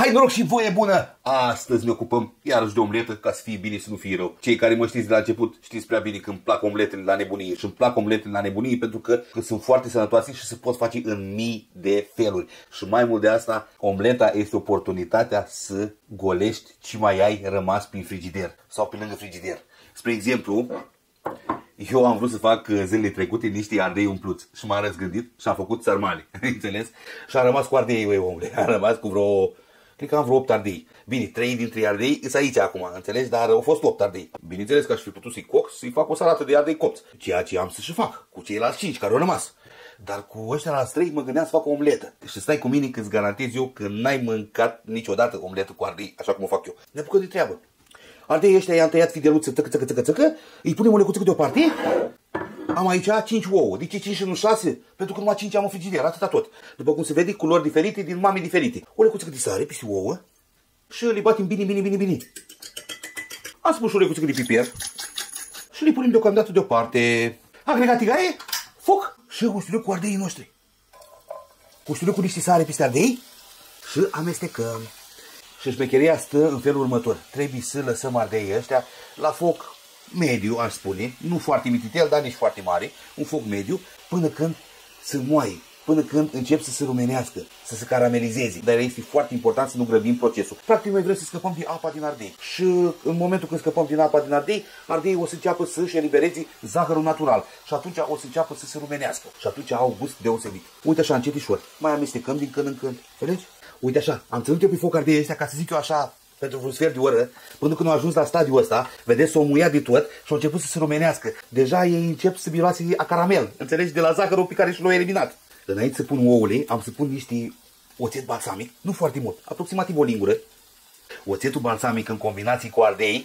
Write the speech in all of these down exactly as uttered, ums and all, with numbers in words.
Hai noroc și voie bună! Astăzi ne ocupăm iarăși de omletă, ca să fie bine, să nu fie rău. Cei care mă știți de la început știți prea bine că îmi plac omletele la nebunie. Și îmi plac omletele la nebunie pentru că, că sunt foarte sănătoase și se pot face în mii de feluri. Și mai mult de asta, omleta este oportunitatea să golești ce mai ai rămas prin frigider sau pe lângă frigider. Spre exemplu, eu am vrut să fac zilele trecute niște ardei umpluți și m-am răzgândit și am făcut sarmale, înțeles? Și am rămas cu ardei, ui, omule, am rămas cu vreo, cred că am vreo opt ardei. Bine, trei dintre ardei sunt aici acum, înțeles? Dar au fost opt ardei. Bineînțeles că aș fi putut să-i coc, să-i fac o salată de ardei copți, ceea ce am să și fac cu ceilalți cinci care au rămas. Dar cu ăștia la trei mă gândeam să fac o omletă. Și stai cu mine că îți garantez eu că n-ai mâncat niciodată omletă cu ardei, așa cum o fac eu. Ne apucăm de treabă. Ardei ăștia i-am tăiat fideluță, țăcă, țăcă, țăcă, țăcă, îi punem o lecuță deoparte. Am aici cinci ouă. De ce cinci și nu șase? Pentru că numai cinci am în frigider, atâta tot. După cum se vede, culori diferite din mame diferite. O lecuță de sare peste ouă și le batem bine, bine, bine, bine. Am spus și o lecuță de piper și le punem deocamdată deoparte. Agregat tigaie, foc și ustuiul cu ardeii noștri. Ustuiul cu niște sare peste ardei și amestecăm. Și șmecheria stă în felul următor. Trebuie să lăsăm ardeii ăștia la foc mediu, aș spune. Nu foarte mititel, dar nici foarte mare. Un foc mediu, până când se moaie. Până când încep să se rumenească, să se caramelizeze. Dar este foarte important să nu grăbim procesul. Practic noi vrem să scăpăm din apa din ardei. Și în momentul când scăpăm din apa din ardei, ardeii o să înceapă să-și elibereze zahărul natural. Și atunci o să înceapă să se rumenească. Și atunci au gust deosebit. Uite așa, încetișor. Mai amestecăm din când în când. Vedeți? Uite așa, am ținut eu pe foc ardeii ăștia, ca să zic eu așa, pentru un sfert de oră, până când au ajuns la stadiul ăsta, vedeți, s-o muia de tot și au început să se rumenească. Deja ei încep să miroase a caramel, înțelegi, de la zahărul pe care și l-au eliminat. Înainte să pun ouăle, am să pun niște oțet balsamic, nu foarte mult, aproximativ o lingură. Oțetul balsamic în combinație cu ardei,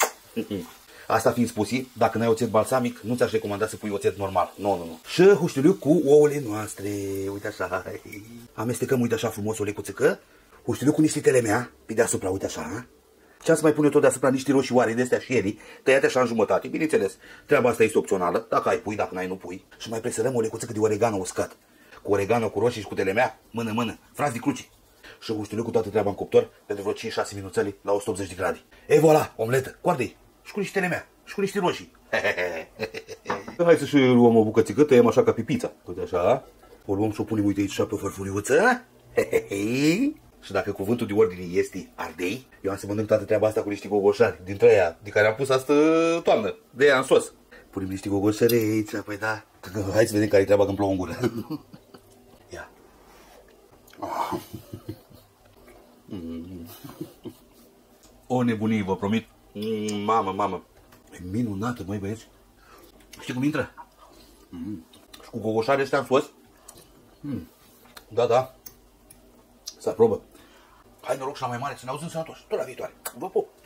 asta fiind spusi, dacă n-ai oțet balsamic, nu ți-aș recomanda să pui oțet normal. Nu, nu, nu. Și huștiuliu cu ouăle noastre, uite așa. Amestecăm, uite așa frumos o lecuțăcă. Huștiuliu cu niște telemea, pe deasupra, uite așa. Ce am să mai pun eu tot deasupra niște roșioare de astea sherry, tăiate așa în jumătate, bineînțeles. Treaba asta este opțională, dacă ai pui, dacă n-ai, nu pui. Și mai presărăm o lecuțăcă de oregano uscat. Cu oregano, cu roșii și cu telemea, mână, mână, frați de cruci. Și huștiuliu cu toată treaba în cuptor, pentru vreo cinci șase minuțele la o sută optzeci de grade. E voilà, omletă, cu ardei. Și cu niște telemea, și cu niște roșii. Hai să și luăm o bucățică, tăiem așa ca pe pizza. Uite așa, o luăm și o punem, uite aici așa pe o fărfuriuță. Și dacă cuvântul de ordine este ardei, eu am să mănânc toată treaba asta cu niște gogoșari, dintre aia, de care am pus astă toamnă, de aia în sos. Punem niște gogoșari aici, păi da. Hai să vedem care-i treaba când plouă în gură. Ia. Oh. Mm. O nebunie, vă promit. Mm, mamă, mamă. E minunată, măi băieți. Știi cum intră? Mm. Și cu gogoșare ăștia în sos. Mm. Da, da. Se aprobă. Hai noroc și la mai mare, să ne auzim sănătoși. Tot la viitoare. Vă pup.